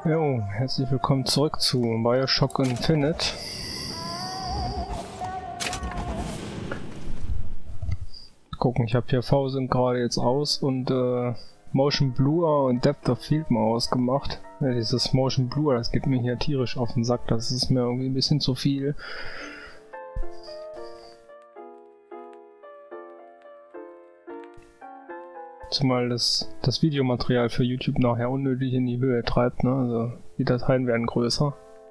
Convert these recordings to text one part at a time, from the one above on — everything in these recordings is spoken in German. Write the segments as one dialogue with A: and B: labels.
A: Jo, herzlich willkommen zurück zu Bioshock Infinite. Gucken, ich habe hier V-Sync gerade jetzt aus und Motion Blur und Depth of Field mal ausgemacht. Ja, dieses Motion Blur, das geht mir hier tierisch auf den Sack, das ist mir irgendwie ein bisschen zu viel. Zumal das Videomaterial für YouTube nachher unnötig in die Höhe treibt, ne? Also die Dateien werden größer.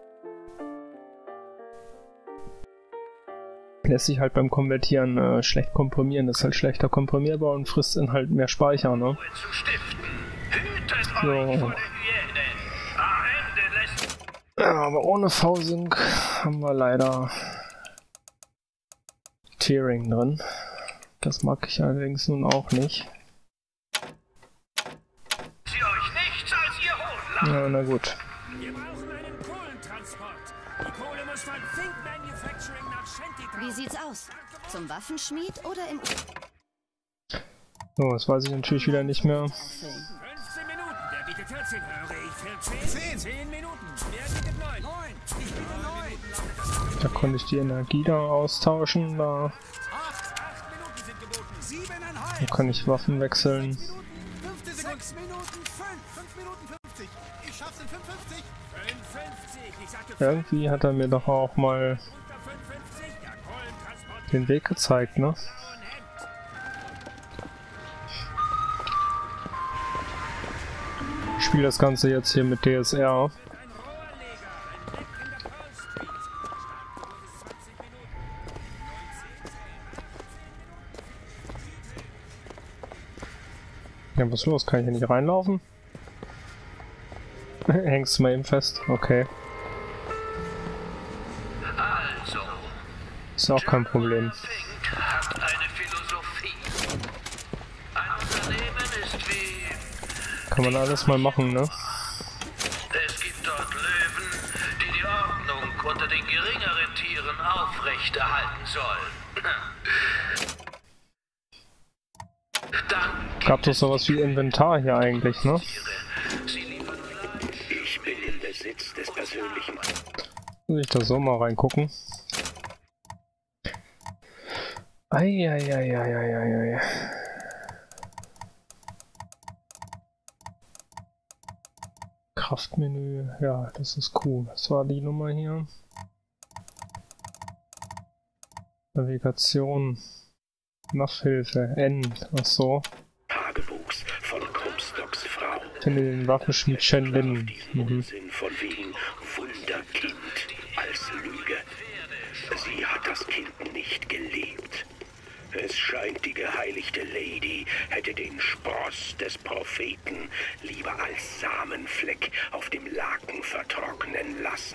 A: Lässt sich halt beim Konvertieren schlecht komprimieren, das ist halt schlechter komprimierbar und frisst dann halt mehr Speicher, ne? So. Ja, aber ohne V-Sync haben wir leider Tearing drin. Das mag ich allerdings nun auch nicht. Ja, na gut.
B: Wir brauchen einen Kohlentransport. Die Kohle muss von Think Manufacturing nach Shanty.
C: Wie sieht's aus? Zum Waffenschmied oder im...
A: So, das weiß ich natürlich wieder nicht mehr.
B: 15 Minuten. Der bietet 14. Höre ich 14? 10 Minuten. Wer bietet 9? 9. Ich biete 9.
A: Da konnte ich die Energie da austauschen. Da
B: 8 Minuten sind geboten. 7,5.
A: da kann ich Waffen wechseln.
B: 6 Minuten 5 Minuten 50. Ich schaff's in 55. 55. Ich sagte
A: Irgendwie hat er mir doch auch mal
B: unter 55. Der Kohlentransport.
A: den Weg gezeigt, ne? Ich spiele das Ganze jetzt hier mit DSR. Ja, was ist los? Kann ich hier nicht reinlaufen? Hängst du mal eben fest? Okay.
D: Also,
A: Ist auch kein Problem.
D: Fink hat eine Philosophie. Ein Unternehmen ist wie...
A: Kann man alles mal machen, ne?
D: Es gibt dort Löwen, die die Ordnung unter den geringeren Tieren aufrechterhalten sollen. Dann
A: Gab es sowas wie Inventar hier eigentlich, ne?
D: sie liefern Fleisch.
E: Ich bin im Besitz des persönlichen...
A: Muss ich da so mal reingucken? Eieieiei. Kraftmenü, ja, das ist cool. Das war die Nummer hier. Navigation. Nachhilfe. N. Achso.
E: Tagebuchs von Comstocks Frau.
A: Finde den Waffenschmied Chen Lin.
E: Unsinn von wegen Wunderkind als Lüge. Sie hat das Kind nicht geliebt. Es scheint, die geheiligte Lady hätte den Spross des Propheten lieber als Samenfleck auf dem Laken vertrocknen lassen.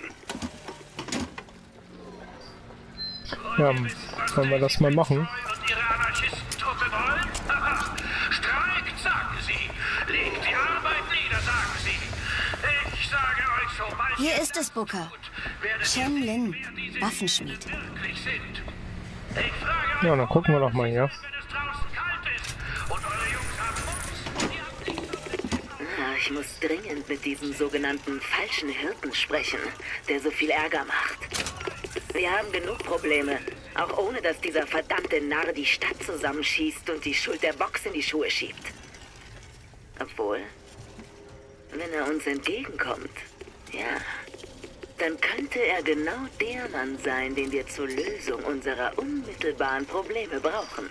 A: Ja, wollen wir das mal machen?
D: Und ihre Anarchistentruppe wollen? Streikt, sagen sie. Legt die Arbeit nieder, sagen sie. Ich sage euch sobald
C: Hier ist es, Booker. Chen Lin, Waffenschmied.
D: wirklich sind. Ich frage
A: Ja, dann gucken wir doch mal hier.
D: wenn es draußen kalt ist und eure Jungs haben Hunger und ihr habt nichts.
F: Ich muss dringend mit diesem sogenannten falschen Hirten sprechen, der so viel Ärger macht. Wir haben genug Probleme, auch ohne dass dieser verdammte Narr die Stadt zusammenschießt und die Schuld der Box in die Schuhe schiebt. Obwohl, wenn er uns entgegenkommt, ja, dann könnte er genau der Mann sein, den wir zur Lösung unserer unmittelbaren Probleme brauchen.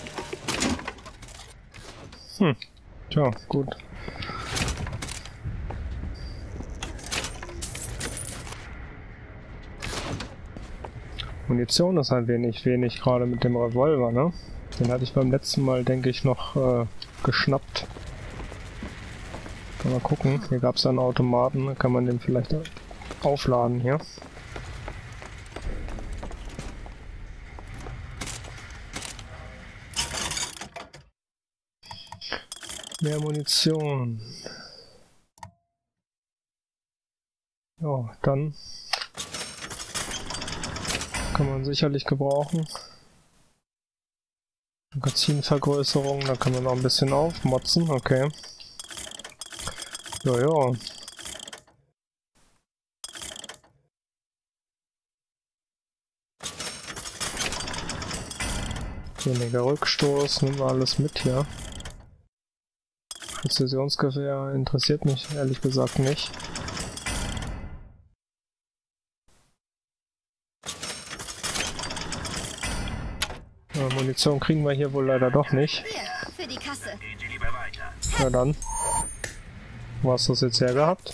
A: Tja, gut. Munition ist ein wenig gerade mit dem Revolver, ne? Den hatte ich beim letzten Mal, denke ich, noch geschnappt. Mal gucken, hier gab es einen Automaten, da kann man den vielleicht aufladen hier. Mehr Munition. Ja, dann kann man sicherlich gebrauchen. Magazinvergrößerung, da kann man noch ein bisschen aufmotzen, okay. Ja, ja. Weniger Rückstoß, nehmen wir alles mit hier. Präzisionsgewehr interessiert mich ehrlich gesagt nicht. Munition kriegen wir hier wohl leider doch nicht.
C: Hier, für die Kasse.
A: Na dann. Wo hast du das jetzt hergehabt?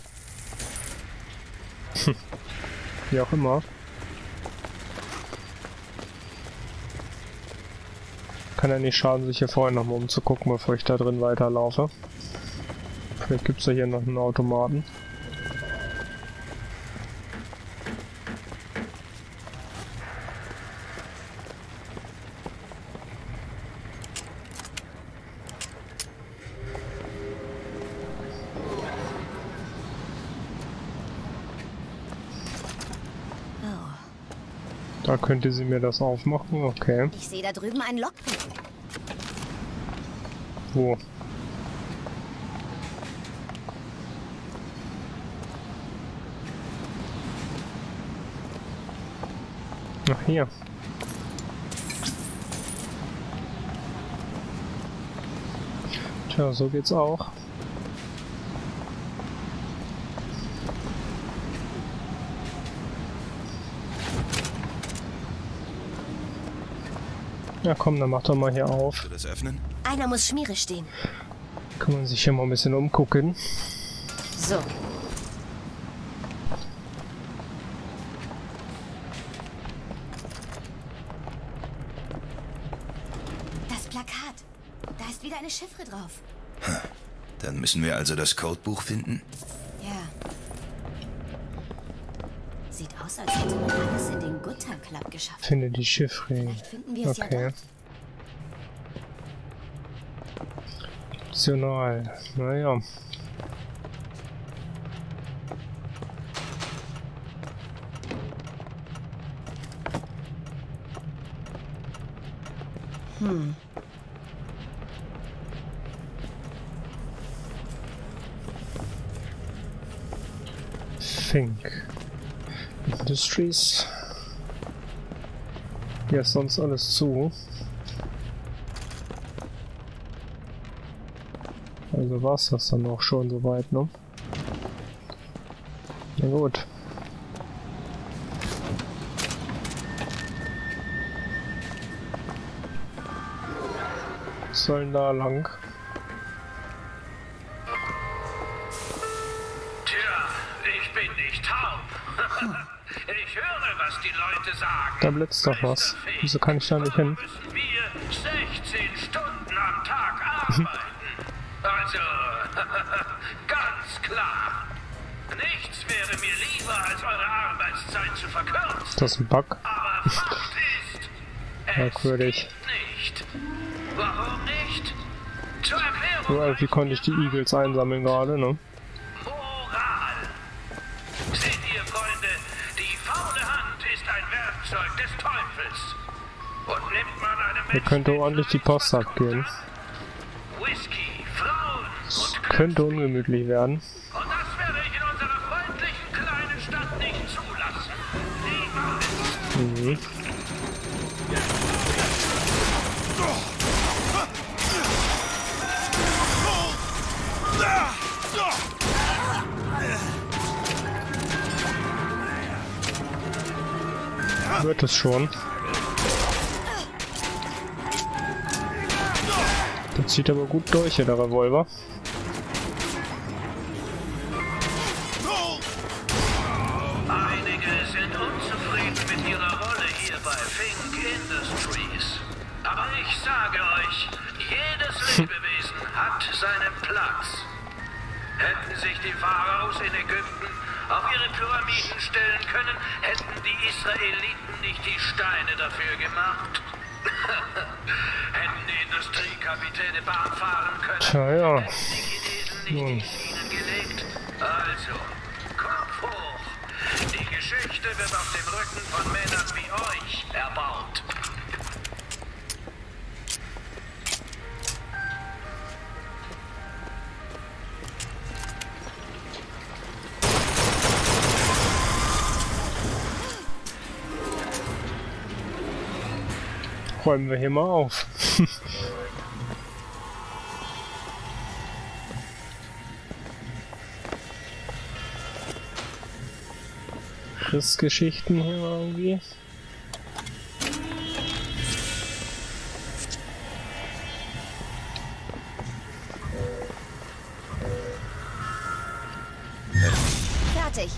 A: Wie auch immer. Kann ja nicht schaden, sich hier vorher nochmal umzugucken, bevor ich da drin weiterlaufe. Vielleicht gibt es ja hier noch einen Automaten. Da könnte sie mir das aufmachen, okay.
C: Ich sehe da drüben einen Lockpick.
A: Wo? Ach, hier. Tja, so geht's auch. Ja komm, dann mach doch mal hier auf.
G: Kannst du das öffnen?
C: Einer muss Schmiere stehen.
A: Kann man sich hier mal ein bisschen umgucken.
C: So. Das Plakat. Da ist wieder eine Chiffre drauf.
G: Dann müssen wir also das Codebuch finden?
C: Ja. Sieht aus, als hätte man alles in den Gutter Club geschafft.
A: Finde die Chiffre.
C: Vielleicht finden wir es ja
A: Okay.
C: dort.
A: Optional. Naja. Fink. Industries. Hier ist sonst alles zu. Also war's das dann auch schon soweit, ne? Na gut. Was soll denn da lang?
D: Tja, ich bin nicht taub. Ich höre, was die Leute sagen.
A: Da blitzt doch was. Wieso kann ich da nicht hin?
D: Müssen wir 16 Stunden am Tag arbeiten. Also, ganz klar. Nichts wäre mir lieber, als eure Arbeitszeit zu verkürzen.
A: Das ist ein Bug.
D: Aber Fakt ist, es
A: Merkwürdig.
D: geht nicht. Warum nicht? Zur Erklärung.
A: Ja, wie konnte ich die Eagles einsammeln gerade, ne?
D: Moral. Seht ihr, Freunde, die faule Hand ist ein Werkzeug des Teufels. Und nimmt man einem
A: Hier könnte ordentlich die Post abgehen.
D: Whisky, Frauen und
A: Könnte ungemütlich werden.
D: Und das werde ich in unserer freundlichen kleinen Stadt nicht zulassen. Niemals.
A: Wird es schon. Der zieht aber gut durch hier, der Revolver.
D: Einige sind unzufrieden mit ihrer Rolle hier bei Fink Industries. Aber ich sage euch, jedes Lebewesen hat seinen Platz. Hätten sich die Pharaos in Ägypten auf ihre Pyramiden stellen können, hätten die Israeliten nicht die Steine dafür gemacht. Hätten die Industriekapitäne Bahn fahren können,
A: Tja, ja.
D: hätten die Chinesen nicht die Schienen gelegt. Also, Kopf hoch. Die Geschichte wird auf dem Rücken von Männern wie euch erbaut.
A: räumen wir hier mal auf. Geschichten hier irgendwie.
C: Fertig.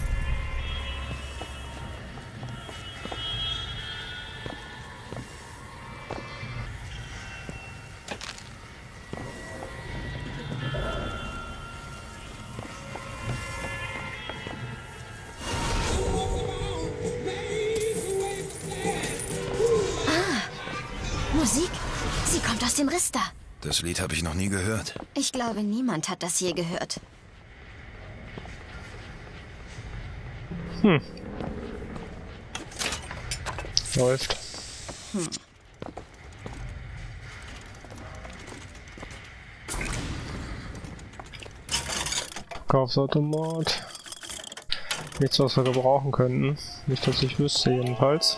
H: Musik? Sie kommt aus dem Rister.
G: Das Lied habe ich noch nie gehört.
H: Ich glaube, niemand hat das je gehört.
A: Läuft. Verkaufsautomat. Nichts, was wir gebrauchen könnten. Nicht, dass ich wüsste, jedenfalls.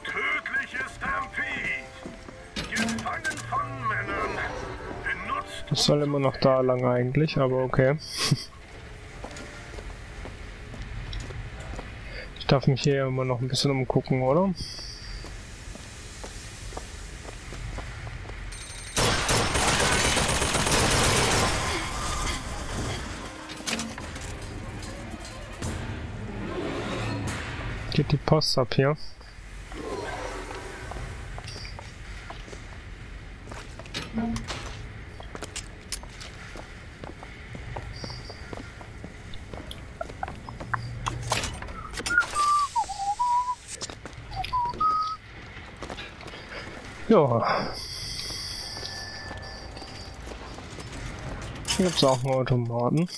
A: Ich soll immer noch da lang eigentlich, aber okay. Ich darf mich hier immer noch ein bisschen umgucken, oder? Geht die Post ab hier? Ja. Hier gibt es auch einen Automaten.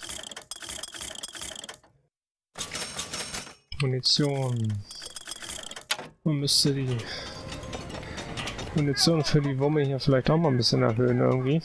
A: Munition. Man müsste die Munition für die Wumme hier vielleicht auch mal ein bisschen erhöhen irgendwie.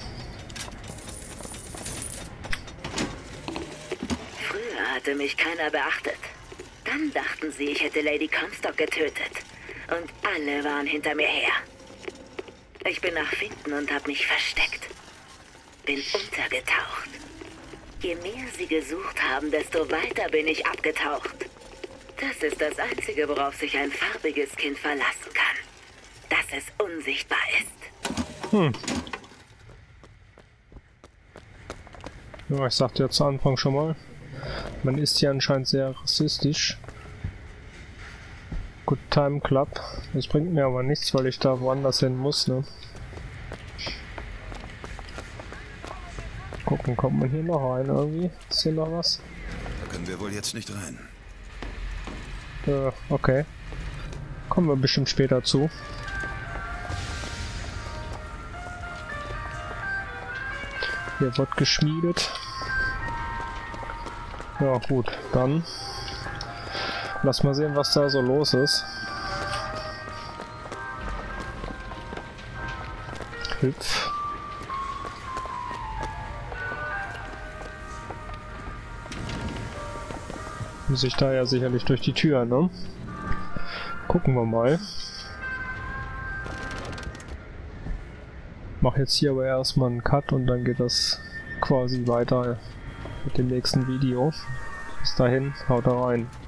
F: Früher hatte mich keiner beachtet. Dann dachten sie, ich hätte Lady Comstock getötet. Und alle waren hinter mir her. Ich bin nach Finken und habe mich versteckt. Bin untergetaucht. Je mehr sie gesucht haben, desto weiter bin ich abgetaucht. Das ist das Einzige, worauf sich ein farbiges Kind verlassen kann. Dass es unsichtbar ist.
A: Ja, ich sagte ja zu Anfang schon mal, man ist hier anscheinend sehr rassistisch. Good Time Club. Das bringt mir aber nichts, weil ich da woanders hin muss, ne? Gucken, kommt man hier noch rein irgendwie? Ist hier noch was?
G: Da können wir wohl jetzt nicht rein.
A: Okay. Kommen wir bestimmt später zu. Hier wird geschmiedet. Ja gut, dann lass mal sehen, was da so los ist. Hüpf. Muss ich da ja sicherlich durch die Tür, ne? Gucken wir mal. Mach jetzt hier aber erstmal einen Cut und dann geht das quasi weiter mit dem nächsten Video. Bis dahin, haut rein.